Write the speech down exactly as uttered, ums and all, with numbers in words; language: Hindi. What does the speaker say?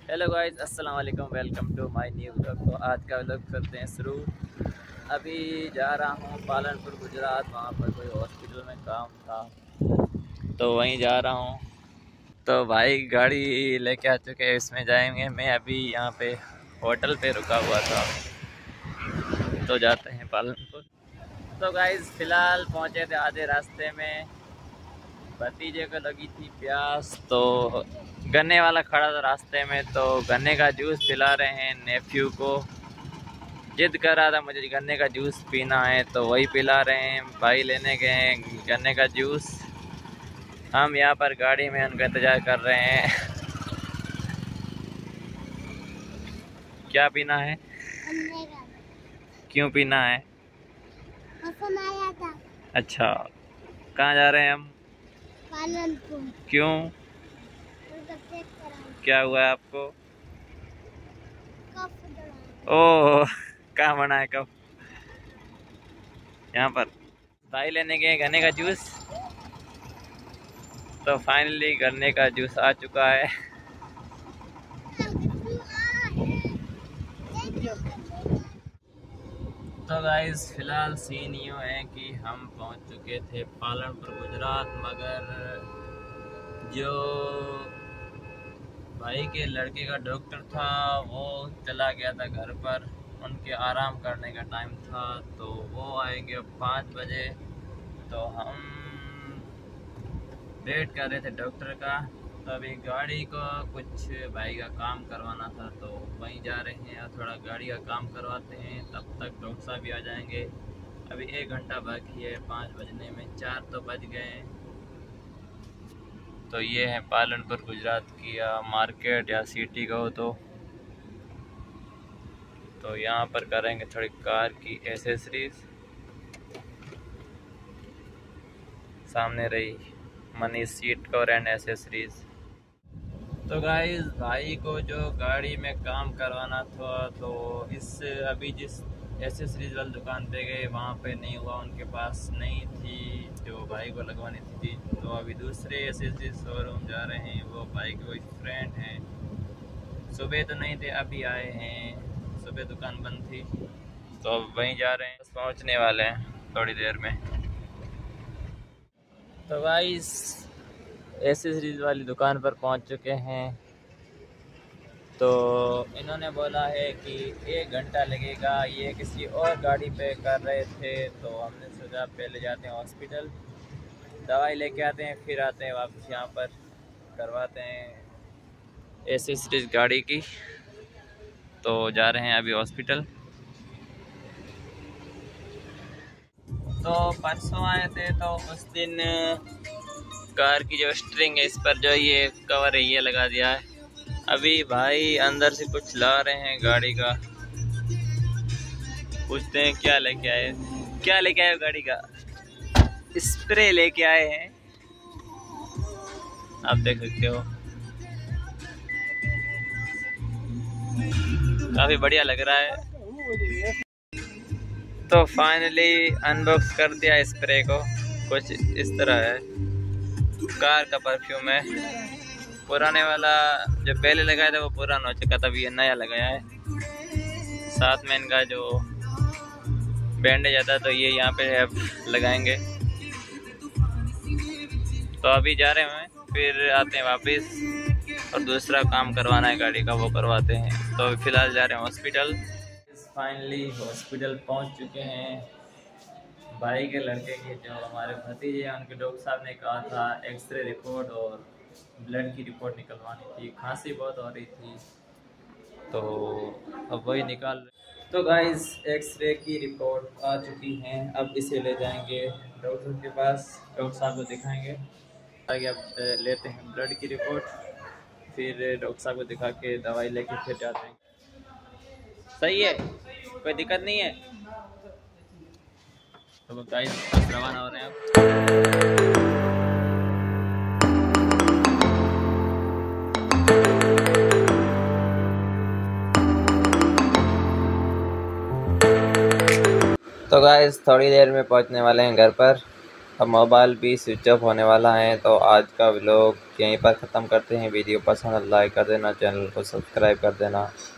हेलो गाइस, अस्सलाम वालेकुम। Welcome to my new vlog. तो आज का व्लॉग करते हैं शुरू। अभी जा रहा हूँ पालनपुर गुजरात, वहाँ पर कोई हॉस्पिटल में काम था तो वहीं जा रहा हूँ। तो भाई गाड़ी लेके आ चुके हैं, इसमें जाएंगे। मैं अभी यहाँ पे होटल पे रुका हुआ था, तो जाते हैं पालनपुर। तो गाइस फ़िलहाल पहुँचे थे आधे रास्ते में, भतीजे को लगी थी प्यास तो गन्ने वाला खड़ा था रास्ते में, तो गन्ने का जूस पिला रहे हैं नेफ्यू को। जिद कर रहा था मुझे गन्ने का जूस पीना है तो वही पिला रहे हैं। भाई लेने गए हैं गन्ने का जूस, हम यहाँ पर गाड़ी में उनका इंतज़ार कर रहे हैं। क्या पीना है? क्यों पीना है? आया था। अच्छा, कहाँ जा रहे हैं हम? पालनपुर। क्यों, क्या हुआ है आपको? ओह, कहाँ बना है कब? यहाँ पर भाई लेने गए गन्ने का जूस, तो फाइनली गन्ने का जूस आ चुका है। तो गाइस फिलहाल सीन यूँ है कि हम पहुंच चुके थे पालनपुर गुजरात, मगर जो भाई के लड़के का डॉक्टर था वो चला गया था घर पर, उनके आराम करने का टाइम था, तो वो आएंगे पाँच बजे। तो हम वेट कर रहे थे डॉक्टर का। तो अभी गाड़ी को कुछ भाई का काम करवाना था तो वहीं जा रहे हैं और थोड़ा गाड़ी का काम करवाते हैं, तब तक डॉक्टर साहब भी आ जाएंगे। अभी एक घंटा बाकी है पाँच बजने में, चार तो बज गए हैं। तो ये है पालनपुर गुजरात की या मार्केट या सिटी कहो तो तो यहाँ पर करेंगे थोड़ी कार की एसेसरीज। सामने रही मनी सीट कवर एंड एसेसरीज। तो गाइस भाई को जो गाड़ी में काम करवाना था तो इस अभी जिस एसेसरीज वाली दुकान पे गए वहाँ पे नहीं हुआ, उनके पास नहीं थी जो भाई को लगवानी थी। तो अभी दूसरे एसेसरीज शोरूम जा रहे हैं, वो भाई के कोई फ्रेंड हैं। सुबह तो नहीं थे, अभी आए हैं, सुबह दुकान बंद थी तो अब वहीं जा रहे हैं, बस पहुँचने वाले हैं थोड़ी देर में। तो गाइस एसेसरीज वाली दुकान पर पहुंच चुके हैं। तो इन्होंने बोला है कि एक घंटा लगेगा, ये किसी और गाड़ी पे कर रहे थे तो हमने सोचा पहले जाते हैं हॉस्पिटल, दवाई लेके आते हैं, फिर आते हैं वापस यहाँ पर करवाते हैं एसेसरीज गाड़ी की। तो जा रहे हैं अभी हॉस्पिटल। तो परसों आए थे तो उस दिन कार की जो स्ट्रिंग है इस पर जो ये कवर है ये लगा दिया है। अभी भाई अंदर से कुछ ला रहे हैं गाड़ी का, पूछते हैं क्या लेके आए। क्या लेके आए गाड़ी का? स्प्रे लेके आए हैं, आप देख सकते हो, काफी बढ़िया लग रहा है। तो फाइनली अनबॉक्स कर दिया स्प्रे को, कुछ इस तरह है, कार का परफ्यूम है। पुराने वाला जो पहले लगाया था वो पुराना हो चुका था, अभी ये नया लगाया है। साथ में इनका जो बैंडेज आता है तो ये यहाँ पे अब लगाएंगे। तो अभी जा रहे हैं, फिर आते हैं वापस और दूसरा काम करवाना है गाड़ी का, वो करवाते हैं। तो फिलहाल जा रहे हैं हॉस्पिटल। फाइनली हॉस्पिटल पहुँच चुके हैं। भाई के लड़के के जो हमारे भतीजे हैं उनके डॉक्टर साहब ने कहा था एक्सरे रिपोर्ट और ब्लड की रिपोर्ट निकलवानी थी, खांसी बहुत हो रही थी तो अब वही निकाल रहे। तो गाइस एक्सरे की रिपोर्ट आ चुकी हैं, अब इसे ले जाएंगे डॉक्टर के पास, डॉक्टर साहब को दिखाएंगे। आगे अब लेते हैं ब्लड की रिपोर्ट, फिर डॉक्टर साहब को दिखा के दवाई लेके फिर जाते हैं। सही है, कोई दिक्कत नहीं है। तो गाइस रवाना हो रहे हैं अब। तो गाइस थोड़ी देर में पहुंचने वाले हैं घर पर। अब मोबाइल भी स्विच ऑफ होने वाला है। तो आज का व्लॉग यहीं पर ख़त्म करते हैं। वीडियो पसंद लाइक कर देना, चैनल को सब्सक्राइब कर देना।